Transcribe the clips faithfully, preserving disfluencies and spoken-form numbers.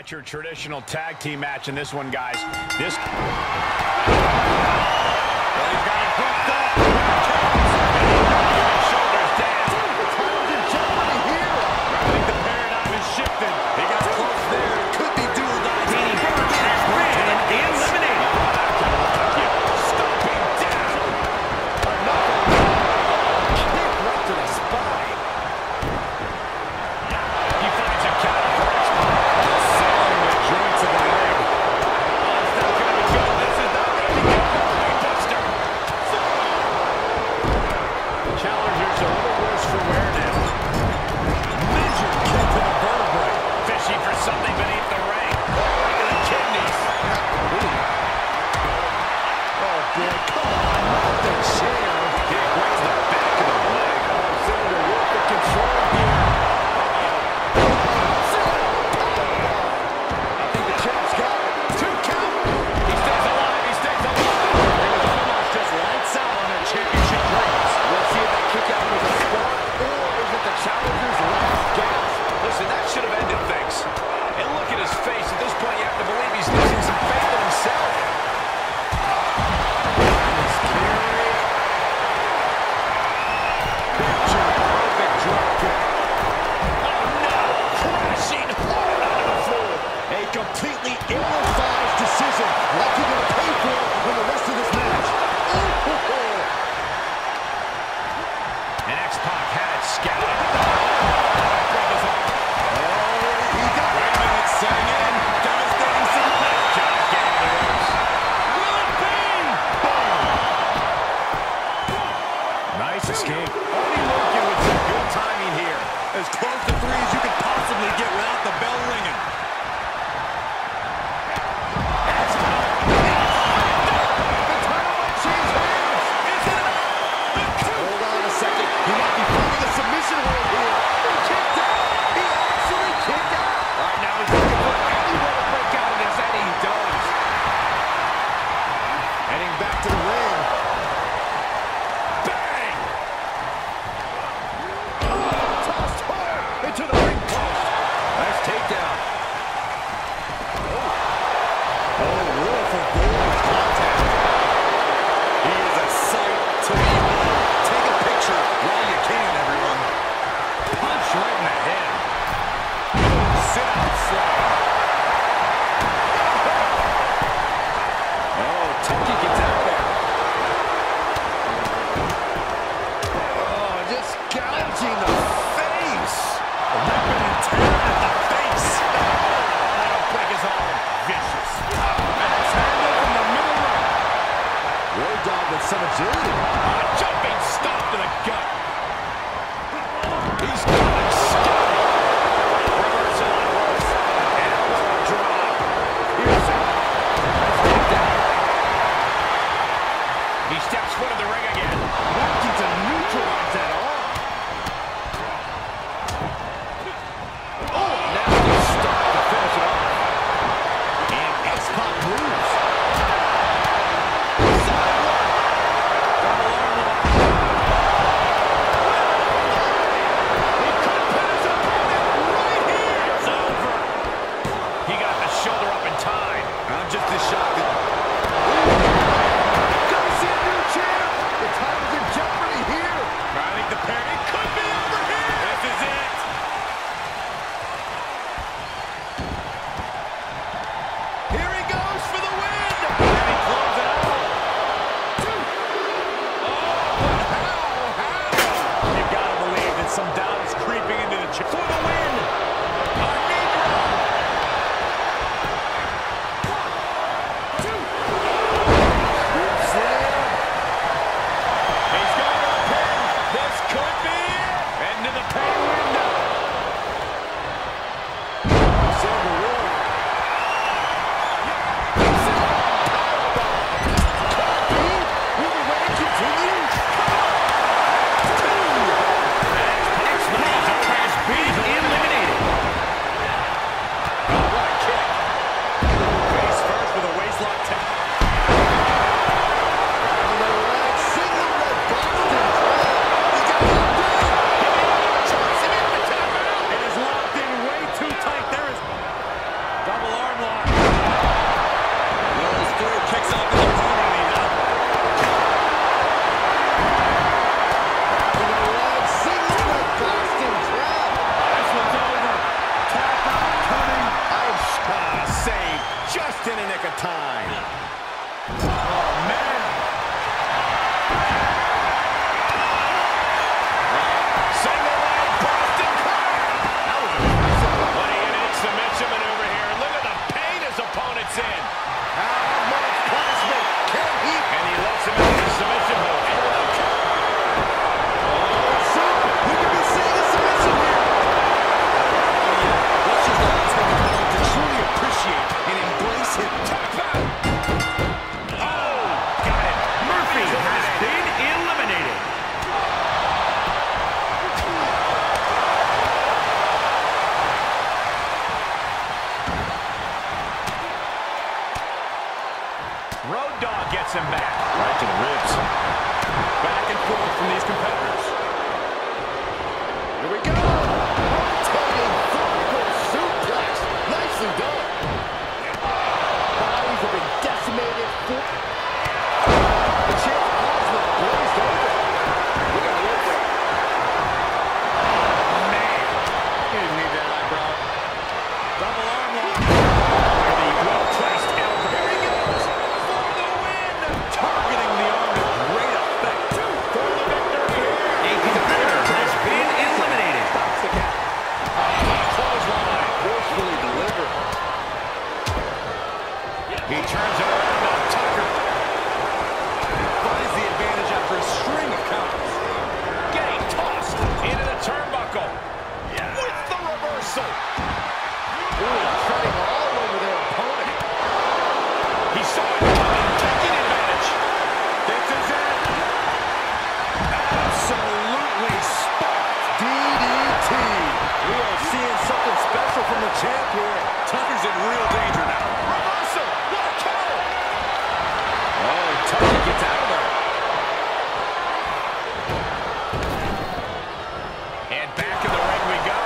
Not your traditional tag team match in this one, guys. This... Well, he's got it hooked up. Shoulders down. It's hard to jeopardy here. I think the paradigm has shifted. He got close there. It could be dual die. Danny Burch has been eliminated. Stomping down. Another kick right to the spine. He finds a counter for X-Pac. Selling the joints of the leg. Oh, it's not going to be good. This is not going to be good. Buster. Challenger's a little worse for wear now. Major kick to the vertebrae. Fishing for something beneath the ring. Right to the kidneys. Oh, boy, come on, not the chair. Kick right to the back of the leg. Cylinder with the control here. I think the champ's got it. Two count. He stays alive. He stays alive. It was almost just lights out on their championship rings. We'll see if that kick out was a spark, or is it the challenger's last gasp? Listen, that should have ended things. And look at his face. At this point, you have to believe he's losing some faith in himself. Nice carry. Picture perfect drop kick. Oh, no. Crashing hard onto the floor. A completely ill-advised decision, like you're going to pay for in the rest of this match. Oh, And X-Pac had it scouted. he got it. Wait a minute. Setting in. Devastating suplex. John getting the ropes. Will it be? Nice escape. Only working with some good timing here. As close to three as you could possibly get without the bell ringing. The title might change hands. Is it enough? Hold on a second. He might be finding a submission hold here. He kicked out. He actually kicked out. Right now he's looking for any way to break out of this, and he does. Heading back to the ring. Bang! Tossed hard into the ring post. Nice takedown. Oh, roll for gold contact. He is a sight to behold. Take a picture while you can, everyone. Punch right in the head. Sit out slide. Oh, Tucky gets out there. Oh, just gouging the face. Ripping and tearing at the face. That'll break his arm. Vicious. Axe handle from the middle rope. Road Dogg with some agility. A jumping stop to the gut. He's going steady. Reversal on ropes. Elbow drop. Here's it. Nice takedown. He steps foot in the ring again. Working to neutralize that arm. Oh, now he's stuck to finish it off. And X-Pac moves. Double Road Dogg gets him back. Right to the ribs. Back and forth from these competitors. Here we go. Rotating vertical suplex. Nicely done. Bodies have been decimated. The champ's plasma blazed over. We got to work there. Man. He didn't need that eyebrow. Double arm lock. The well-placed elbow. Here he goes. For the win. Targeting the arm with great effect. For the victory. A competitor has been eliminated. Stops the count. Clothesline. Forcefully delivered. He turns it around on Tucker. Finds the advantage after a string of counters. Getting tossed into the turnbuckle. With the reversal. Ooh, treading all over their opponent. He saw it coming, taking advantage. This is it. Absolutely sparked. D D T. We are seeing something special from the champ here. Tucker's in real danger now. Reversal. What a counter. Oh, Tucker gets out of there. And back in the ring we go.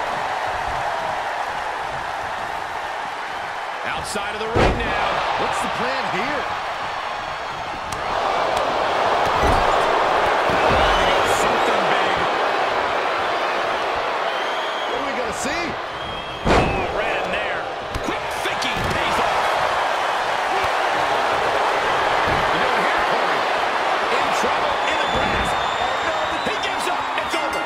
Outside of the ring now. What's the plan here? Something big. What are we gonna see? Oh, right in there. Quick thinking pays off. You know, here, Corey. In trouble, in the grass. Oh, no, he gives up. It's over.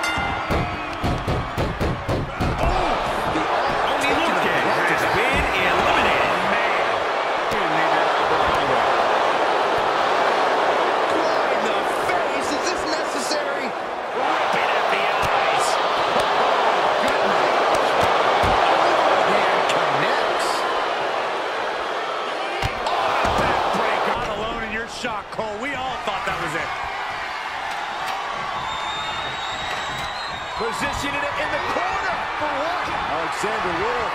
Oh, the arm Tony taking Luke advantage has of that. been eliminated. He didn't need that eyebrow anyway. Why in the face? Is this necessary? Ripping at the eyes. Good night. Overhand connects. Backbreaker. Not alone in your shock, Cole. We all thought that was it. Positioning it in the corner. For what? Alexander Wolf.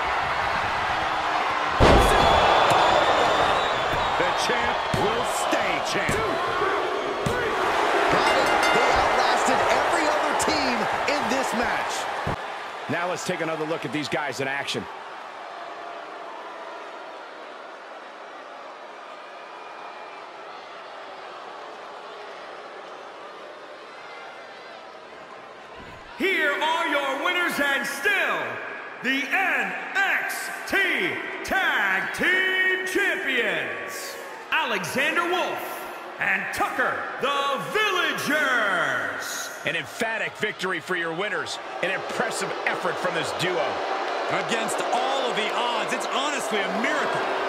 The champ will stay champ. Got it. They outlasted every other team in this match. Now let's take another look at these guys in action. Here are your winners and still the N X T Tag Team Champions, Alexander Wolf and Tucker the Villagers. An emphatic victory for your winners. An impressive effort from this duo. Against all of the odds, it's honestly a miracle.